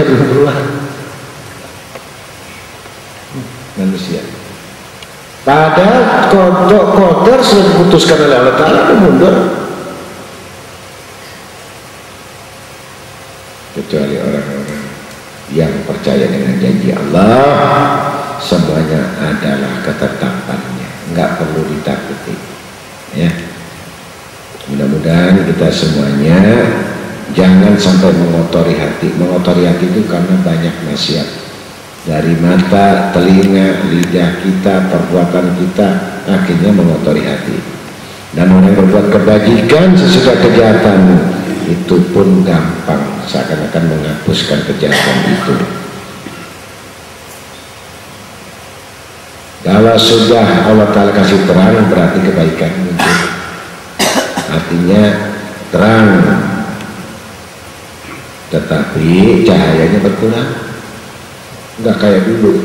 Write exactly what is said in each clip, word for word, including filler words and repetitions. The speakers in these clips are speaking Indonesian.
belum keluar. Manusia. Padahal qadar sudah diputuskan oleh Allah Ta'ala mundur. Kecuali orang-orang yang percaya dengan janji Allah, semuanya adalah ketetapannya, nggak perlu ditakuti. Ya, mudah-mudahan kita semuanya jangan sampai mengotori hati. Mengotori hati itu karena banyak maksiat dari mata, telinga, lidah kita, perbuatan kita, akhirnya mengotori hati. Dan orang yang berbuat kebajikan sesudah kejahatan itu pun gampang, seakan-akan menghapuskan kejahatan itu. Kalau sudah Allah Ta'ala kasih terang, berarti kebaikan muncul. Artinya terang, tetapi cahayanya berkurang, nggak kayak dulu.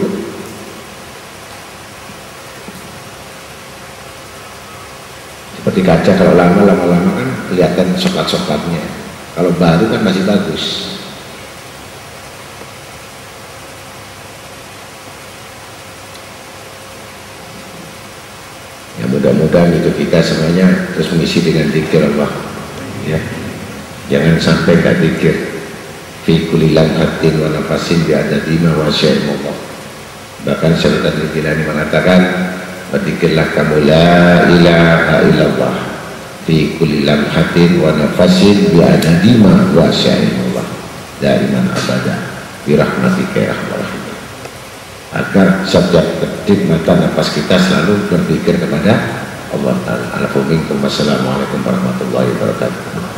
Seperti kaca, kalau lama lama-lama kan kelihatan soklat-soklatnya. Kalau baru kan masih bagus. Ya, mudah-mudahan itu kita semuanya terus mengisi dengan zikir Allah. Ya, jangan sampai nggak zikir. Fi kulli lamhatin wa nafasin bi adadima wa syai'illah. Bahkan Syekh Al-Jilani mengatakan, berzikirlah kamu la ilaha illallah fi kulli lamhatin wa nafasin bi adadima wa syai'illah daiman abada bi rahmatika ya arhamar rahimin. Agar setiap detik mata nafas kita selalu berpikir kepada Allah Ta'ala. Assalamualaikum warahmatullahi wabarakatuh.